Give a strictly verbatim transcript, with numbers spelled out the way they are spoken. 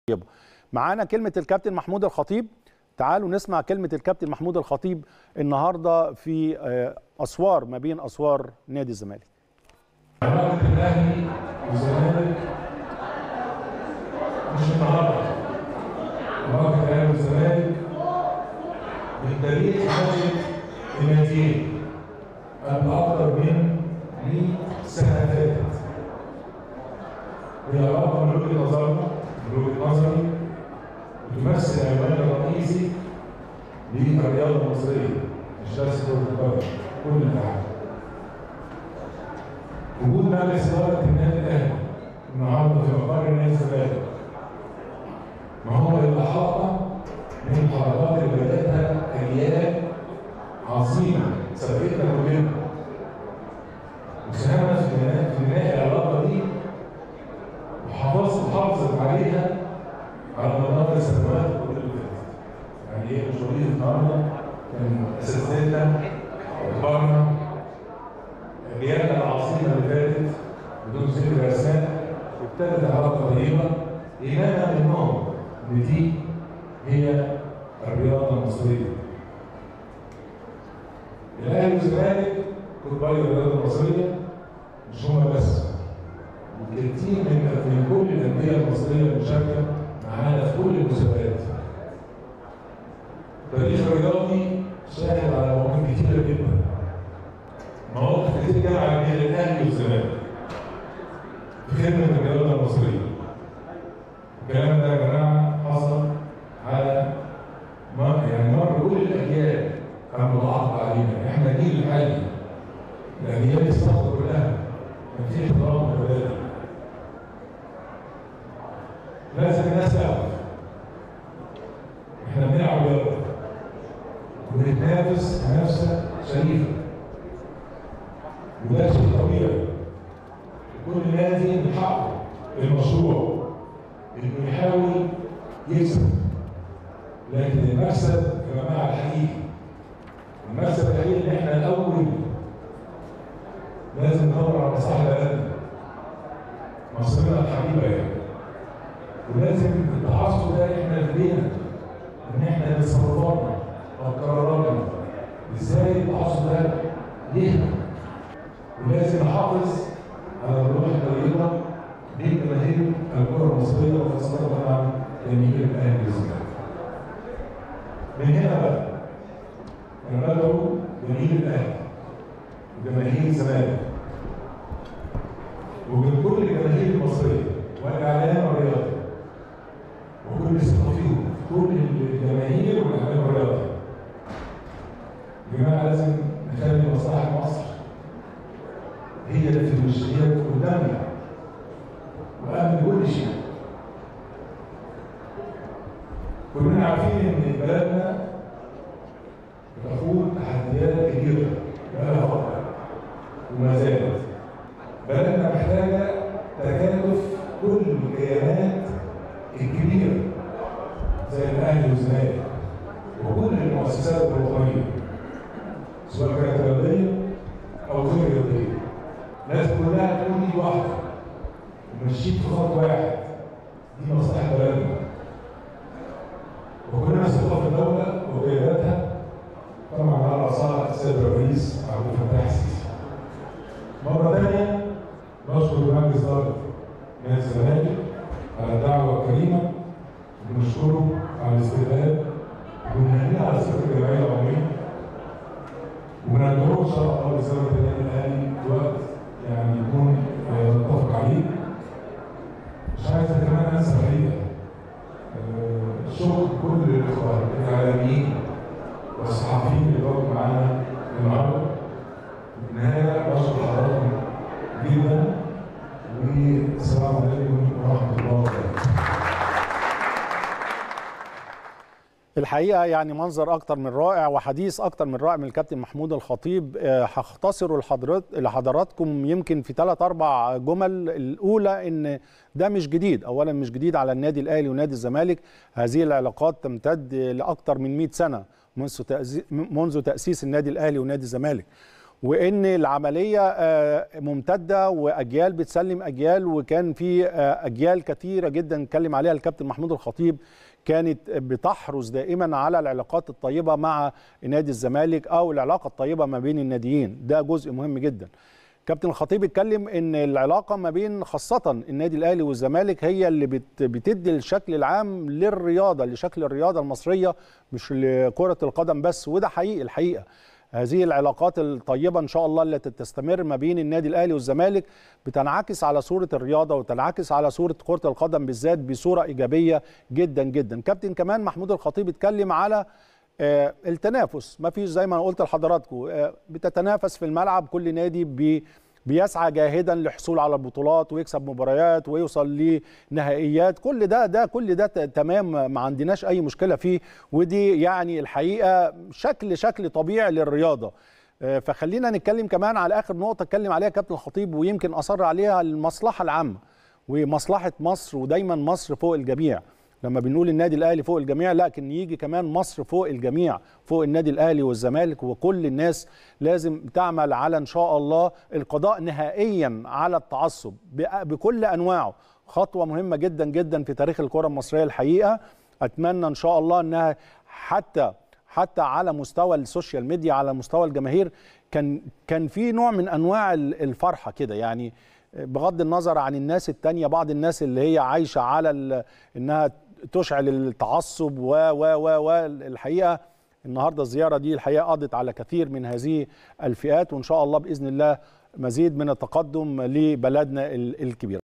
معانا كلمة الكابتن محمود الخطيب. تعالوا نسمع كلمة الكابتن محمود الخطيب النهارده في أسوار ما بين أسوار نادي الزمالك. علاقة الأهلي والزمالك مش النهارده، علاقة الأهلي والزمالك من تاريخ نشأة الناديين قبل أكثر من مئة سنة فاتت. هي علاقة من وجهة نظرنا من وجهة نظري بتمثل العنوان الرئيسي للرياضة المصرية، مش بس كرة القدم، كل الألعاب. وجود مجلس إدارة النادي الأهلي النهارده في مقر نادي الزمالك ما هو إلا حلقة من الحلقات اللي بدأتها أجيال عظيمة سبقتنا كلنا، وساهمت في بناء العلاقة دي وحافظت حافظت عليها على مدار السنوات اللي فاتت. يعني إيه مش وليد النهارده كان أساتذتنا وكبارنا الرياضة العظيمة اللي فاتت بدون ذكر أسماء، ابتدت علاقة طيبة إيمانا منهم إن دي هي الرياضة المصرية. الأهلي والزمالك كبار الرياضة المصرية مش هما بس، وكتير من من كل الأندية المصرية المشاركة معانا في كل المسابقات. التاريخ الرياضي شاهد على مواقف كتيرة جدا، مواقف كتير جمعت بين الأهلي والزمالك في خدمة الرياضة المصرية. الكلام ده يا جماعة حصل على مر يعني مر كل الأجيال كان متعاقب علينا، احنا جيل الحالي الأجيال السابقة كلها كان في احترام متبادل. لازم الناس تعرف احنا بنلعب رياضة وبنتنافس منافسة شريفة، وده شيء طبيعي. كل نادي من حقه المشروع انه يحاول يكسب، لكن المكسب يا جماعه الحقيقي، المكسب الحقيقي ان احنا الاول لازم ندور على مصلحه بلدنا، مصرنا الحبيبه يعني، ولازم التعصب ده احنا في ايدينا ان احنا بتصرفاتنا وقراراتنا ازاي التعصب ده يهدى، ولازم نحافظ على الروح الطيبه بين جماهير الكره المصريه وخاصه طبعا جماهير الاهلي والزمالك. من هنا بقى انا بدعو جماهير الاهلي وجماهير الزمالك ومن كل الجماهير المصريه والاعلام الرياضي وكل الصحفيين كل الجماهير والاعلام الرياضي، يا جماعه لازم نخلي مصلحه مصر هي اللي في المشاريع قدامنا وقبل كل شيء. كلنا عارفين ان بلدنا بتخوض تحديات كبيره بقالها فتره وما زالت. بلدنا محتاجه تكاتف كل الكيانات الكبيره زي الاهلي والزمالك وكل المؤسسات الوطنيه سواء كانت رياضيه او غير رياضيه. لازم كلها تكون ايد واحده ومشيت في خط واحد، دي مصلحه بلدنا. وكلنا ثقه في الدوله وقياداتها طبعا على راسها السيد الرئيس عبد الفتاح السيسي. مره ثانيه بشكر مجلس اداره نادي الزمالك على الدعوه الكريمه، وبنشكره على الاستقبال وبنهنيه على صفه الجمعيه العموميه، وبندعوه ان شاء الله لزياره النادي الاهلي في وقت يعني يكون متفق عليه. مش عايز كمان انسى الحقيقه شكر كل الاخوان الاعلاميين والصحفيين اللي كانوا معانا النهارده. في النهايه بشكر حضراتكم جدا والسلام عليكم ورحمه الله وبركاته. الحقيقه يعني منظر اكتر من رائع وحديث اكتر من رائع من الكابتن محمود الخطيب. هختصره لحضراتكم يمكن في ثلاث اربع جمل. الاولى ان ده مش جديد، اولا مش جديد على النادي الاهلي ونادي الزمالك، هذه العلاقات تمتد لاكثر من مئة سنه منذ منذ تاسيس النادي الاهلي ونادي الزمالك. وان العمليه ممتده واجيال بتسلم اجيال، وكان في اجيال كثيره جدا اتكلم عليها الكابتن محمود الخطيب كانت بتحرص دائما على العلاقات الطيبه مع نادي الزمالك او العلاقه الطيبه ما بين الناديين، ده جزء مهم جدا. كابتن الخطيب اتكلم ان العلاقه ما بين خاصه النادي الاهلي والزمالك هي اللي بتدي الشكل العام للرياضه، لشكل الرياضه المصريه مش لكره القدم بس، وده حقيقي الحقيقه. هذه العلاقات الطيبه ان شاء الله التي تستمر ما بين النادي الاهلي والزمالك بتنعكس على صوره الرياضه وتنعكس على صوره كره القدم بالذات بصوره ايجابيه جدا جدا. كابتن كمان محمود الخطيب اتكلم على آه التنافس، ما فيش زي ما انا قلت لحضراتكم آه بتتنافس في الملعب، كل نادي بي بيسعى جاهدا للحصول على البطولات ويكسب مباريات ويوصل لنهائيات، كل ده ده كل ده تمام، ما عندناش اي مشكله فيه، ودي يعني الحقيقه شكل شكل طبيعي للرياضه. آه فخلينا نتكلم كمان على اخر نقطه اتكلم عليها كابتن الخطيب ويمكن اصر عليها، المصلحه العامه ومصلحه مصر، ودايما مصر فوق الجميع. لما بنقول النادي الاهلي فوق الجميع، لكن يجي كمان مصر فوق الجميع، فوق النادي الاهلي والزمالك، وكل الناس لازم تعمل على ان شاء الله القضاء نهائيا على التعصب بكل انواعه. خطوه مهمه جدا جدا في تاريخ الكره المصريه الحقيقه. اتمنى ان شاء الله انها حتى حتى على مستوى السوشيال ميديا، على مستوى الجماهير، كان كان في نوع من انواع الفرحه كده، يعني بغض النظر عن الناس التانية، بعض الناس اللي هي عايشه على انها تشعل التعصب و و و و الحقيقه النهارده الزياره دي الحقيقه قضت على كثير من هذه الفئات، وان شاء الله باذن الله مزيد من التقدم لبلدنا الكبيره.